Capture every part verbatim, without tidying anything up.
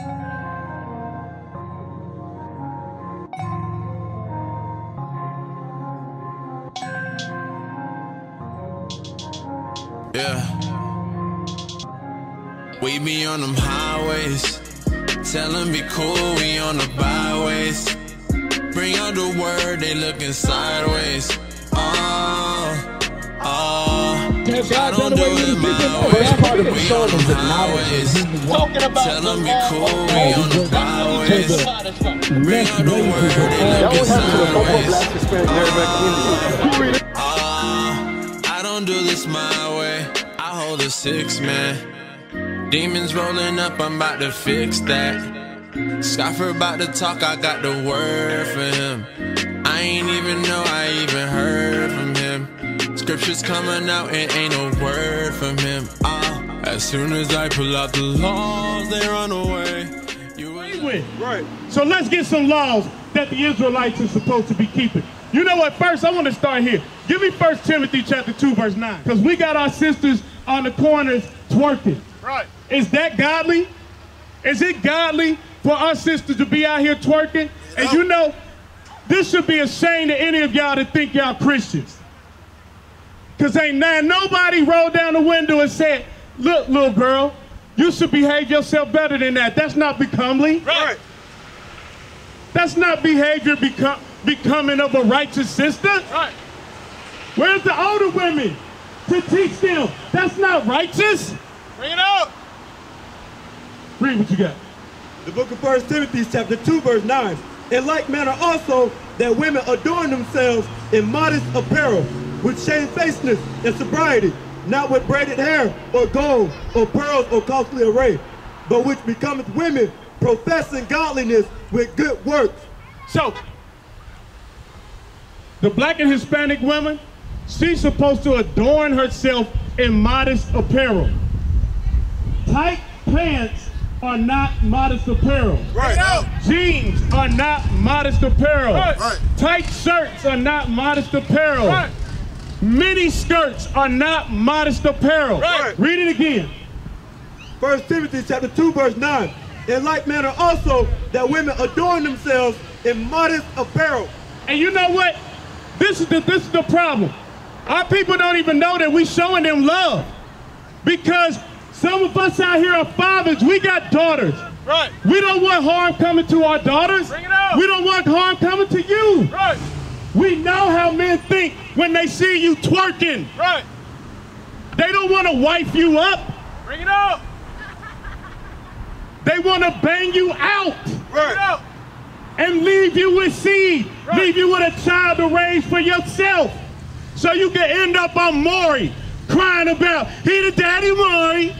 Yeah. We be on them highways, tell them be cool, we on the byways. Bring out the word, they looking sideways. Oh, oh, I don't do it my way. We on them highways, tell them be cool, we on the byways. Bring out the word, they looking sideways. Oh, I don't do this my way. I hold a six, man. Demons rolling up, I'm about to fix that. Scoffer about to talk, I got the word for him. I ain't even know I even heard from him. Scriptures coming out and ain't no word from him. Oh, as soon as I pull out the laws, they run away. You win. Right. So let's get some laws that the Israelites are supposed to be keeping. You know what? First, I want to start here. Give me First Timothy chapter two, verse nine. Because we got our sisters on the corners twerking. Right. Is that godly? Is it godly for our sisters to be out here twerking? And you know, this should be a shame to any of y'all to think y'all Christians. Because ain't now nobody rolled down the window and said, look, little girl, you should behave yourself better than that. That's not becomely. Right. That's not behavior become, becoming of a righteous sister. Right. Where's the older women to teach them? That's not righteous. Bring it out. Read what you got. The book of First Timothy chapter two, verse nine. In like manner also that women adorn themselves in modest apparel, with shamefacedness and sobriety, not with braided hair or gold or pearls or costly array, but which becometh women professing godliness with good works. So, the black and Hispanic woman, she's supposed to adorn herself in modest apparel. Tight pants are not modest apparel. Right. Jeans are not modest apparel. Right. Right. Tight shirts are not modest apparel. Right. Mini skirts are not modest apparel. Right. Read it again. First Timothy chapter two, verse nine. In like manner also that women adorn themselves in modest apparel. And you know what? This is the this is the problem. Our people don't even know that we showing them love. Because some of us out here are fathers, we got daughters. Right. We don't want harm coming to our daughters. Bring it out. We don't want harm coming to you. Right. We know how men think when they see you twerking. Right. They don't want to wife you up. Bring it out. They want to bang you out. Bring it out. And leave you with seed. Right. Leave you with a child to raise for yourself. So you can end up on Maury crying about, he the daddy Maury.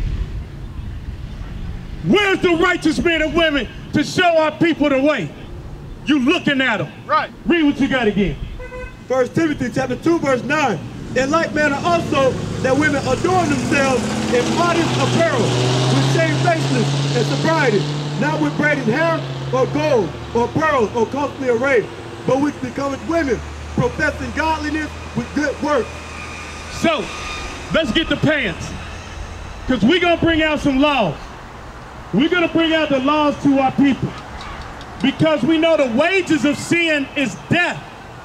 Where's the righteous men and women to show our people the way? You looking at them. Right. Read what you got again. First Timothy chapter two, verse nine. In like manner also that women adorn themselves in modest apparel, with shamefacedness and sobriety, not with braided hair or gold or pearls or costly array, but which becometh women, professing godliness with good works. So, let's get the pants. Because we're going to bring out some laws. We're going to bring out the laws to our people. Because we know the wages of sin is death.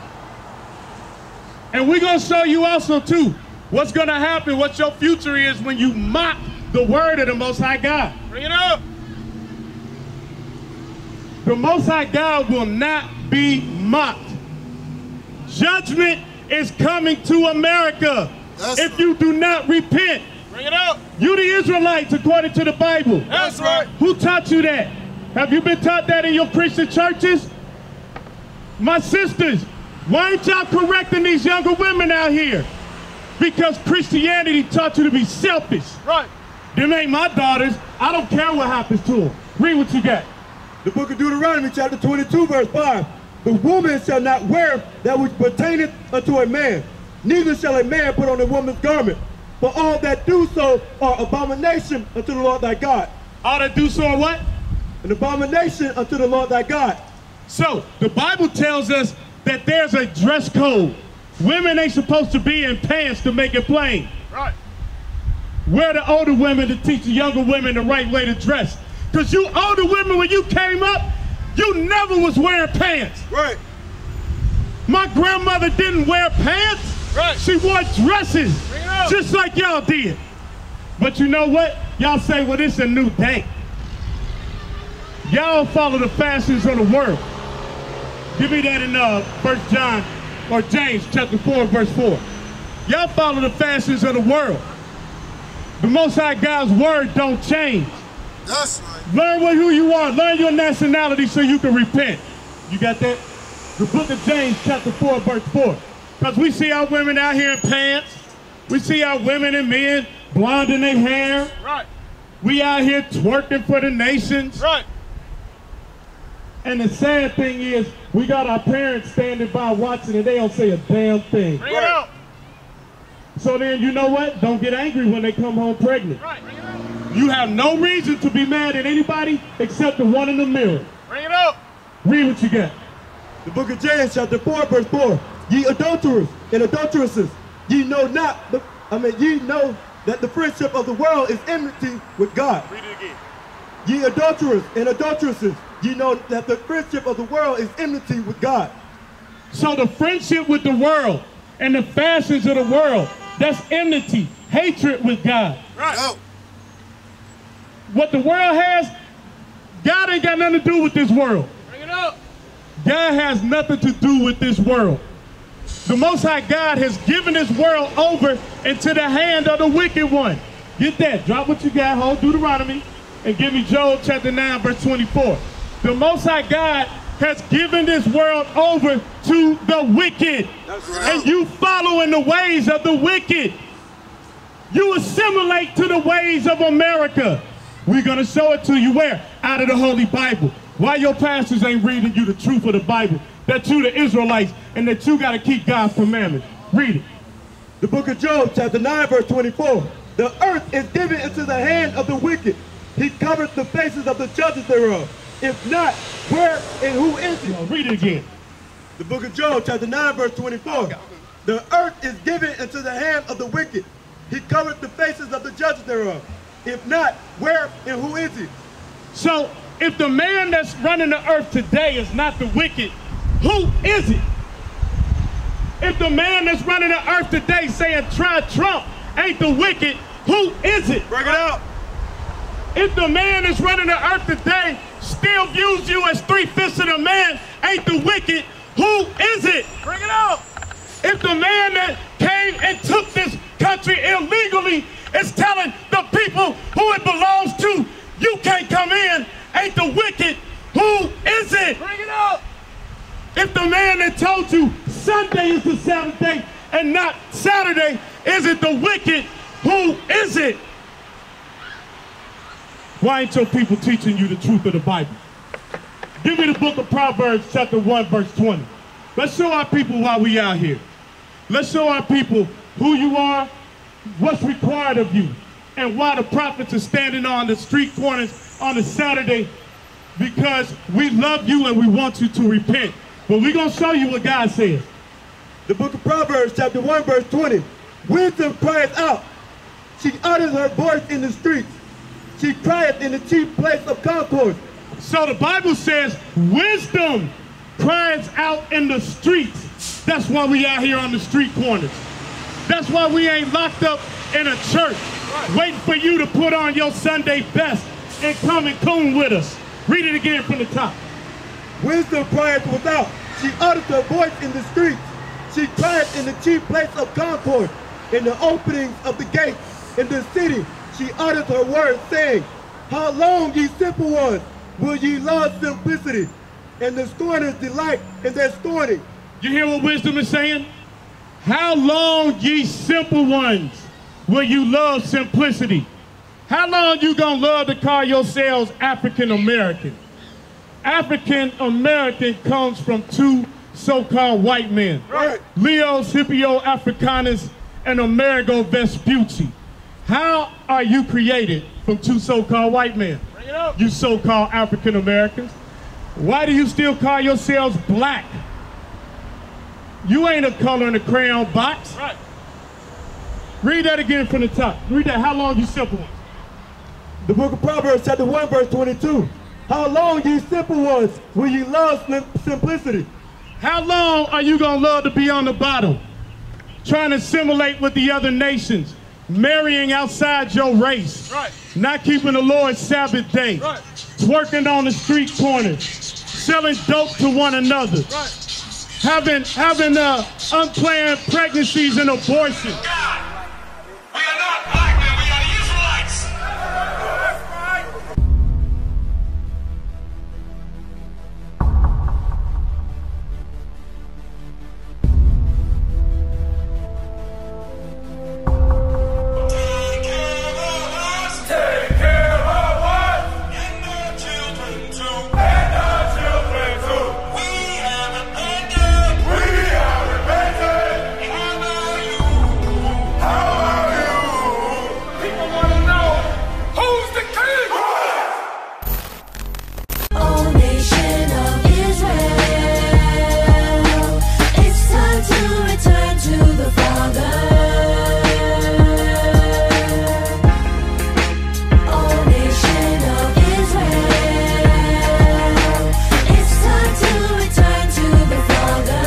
And we're going to show you also, too, what's going to happen, what your future is when you mock the word of the Most High God. Bring it up. The Most High God will not be mocked. Judgment is coming to America. That's if you do not repent. Bring it up. You the Israelites according to the Bible. That's right. Who taught you that? Have you been taught that in your Christian churches? My sisters, why ain't y'all correcting these younger women out here? Because Christianity taught you to be selfish. Right. Them ain't my daughters. I don't care what happens to them. Read what you got. The book of Deuteronomy chapter twenty-two, verse five. The woman shall not wear that which pertaineth unto a man, neither shall a man put on a woman's garment. For all that do so are abomination unto the Lord thy God. All that do so are what? An abomination unto the Lord thy God. So, the Bible tells us that there's a dress code. Women ain't supposed to be in pants to make it plain. Right. We're the older women to teach the younger women the right way to dress. Because you older women, when you came up, you never was wearing pants. Right. My grandmother didn't wear pants. Right. She wore dresses, just like y'all did. But you know what? Y'all say, well, it's a new day. Y'all follow the fashions of the world. Give me that in uh, First John or James chapter four, verse four. Y'all follow the fashions of the world. The Most High God's word don't change. That's right. Learn what, who you are. Learn your nationality so you can repent. You got that? The book of James chapter four, verse four. Because we see our women out here in pants. We see our women and men blonding their hair. Right. We out here twerking for the nations. Right. And the sad thing is, we got our parents standing by watching and they don't say a damn thing. Bring it out. So then, you know what? Don't get angry when they come home pregnant. Right. Bring it out. You have no reason to be mad at anybody except the one in the mirror. Bring it out. Read what you got. The book of James, chapter four, verse four. Ye adulterers and adulteresses, ye know not, the, I mean, ye know that the friendship of the world is enmity with God. Read it again. Ye adulterers and adulteresses, ye know that the friendship of the world is enmity with God. So the friendship with the world and the fashions of the world, that's enmity, hatred with God. Right. Out. What the world has, God ain't got nothing to do with this world. Bring it up. God has nothing to do with this world. The Most High God has given this world over into the hand of the wicked one. Get that. Drop what you got. Hold Deuteronomy. And give me Job chapter nine, verse twenty-four. The Most High God has given this world over to the wicked. That's right. And you following the ways of the wicked. You assimilate to the ways of America. We're going to show it to you where? Out of the Holy Bible. Why your pastors ain't reading you the truth of the Bible? That you the Israelites and that you got to keep God's commandments. Read it. The book of Job, chapter nine, verse twenty-four. The earth is given into the hand of the wicked. He covered the faces of the judges thereof. If not, where and who is it? Now, read it again. The book of Job, chapter nine, verse twenty-four. The earth is given into the hand of the wicked. He covered the faces of the judges thereof. If not, where and who is it? So, if the man that's running the earth today is not the wicked, who is it? If the man that's running the earth today saying try Trump ain't the wicked, who is it? Bring it out. If the man that's running the earth today still views you as three-fifths of the man ain't the wicked, who is it? Bring it out. If the man that came and took this country illegally is telling the people who it belongs to, you can't come in, ain't the wicked, who is it? Bring it out. If the man that told you Sunday is the Sabbath day and not Saturday, is it the wicked, who is it? Why ain't your people teaching you the truth of the Bible? Give me the book of Proverbs, chapter one, verse twenty. Let's show our people why we out here. Let's show our people who you are, what's required of you, and why the prophets are standing on the street corners on a Saturday, because we love you and we want you to repent. But we're going to show you what God says. The book of Proverbs, chapter one, verse twenty. Wisdom cries out. She utters her voice in the streets. She crieth in the chief place of concourse. So the Bible says wisdom cries out in the streets. That's why we out here on the street corners. That's why we ain't locked up in a church, right, waiting for you to put on your Sunday best and come and coon with us. Read it again from the top. Wisdom crieth without. She utters her voice in the streets. She crieth in the chief place of concourse, in the openings of the gates. In the city, she utters her words, saying, how long, ye simple ones, will ye love simplicity? And the scorners delight in their scorning. You hear what wisdom is saying? How long, ye simple ones, will you love simplicity? How long you gonna love to call yourselves African American? African American comes from two so-called white men. Right. Leos Hippo Africanus and Amerigo Vespucci. How are you created from two so-called white men? Bring it up. You so-called African Americans. Why do you still call yourselves black? You ain't a color in a crayon box. Right. Read that again from the top. Read that. How long, you simple ones? The book of Proverbs, chapter one, verse twenty-two. How long, ye simple ones, will ye love sim simplicity? How long are you going to love to be on the bottom? Trying to assimilate with the other nations, marrying outside your race, Right. not keeping the Lord's Sabbath day, Right. twerking on the street corners, selling dope to one another, Right. having, having uh, unplanned pregnancies and abortion. God, we are not black men, we are the Israelites. Take care of us. Take care of us. And our children too. And our children too. We have repented. We have repented. How are you? How are you? People want to know who's the king. O nation of Israel, it's time to return to the Father. O nation of Israel, it's time to return to the Father.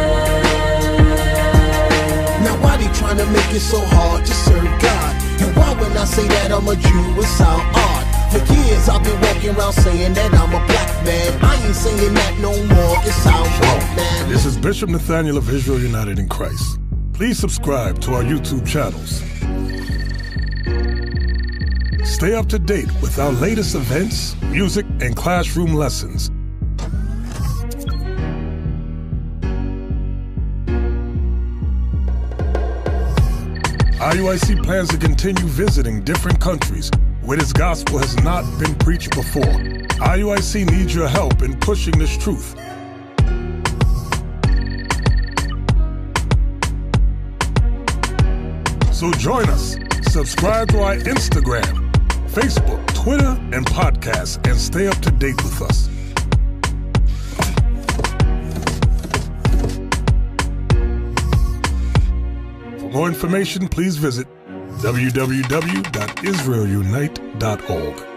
Now why they trying to make it so hard to serve God? And why when I say that I'm a Jew, it sound odd? For years I've been walking around saying that I'm a black man. I ain't saying that no more, it sound wrong, man. This is Bishop Nathaniel of Israel United in Christ. Please subscribe to our YouTube channels. Stay up to date with our latest events, music, and classroom lessons. I U I C plans to continue visiting different countries where this gospel has not been preached before. I U I C needs your help in pushing this truth. So join us. Subscribe to our Instagram, Facebook, Twitter, and podcast, and stay up to date with us. For more information, please visit w w w dot israel unite dot org.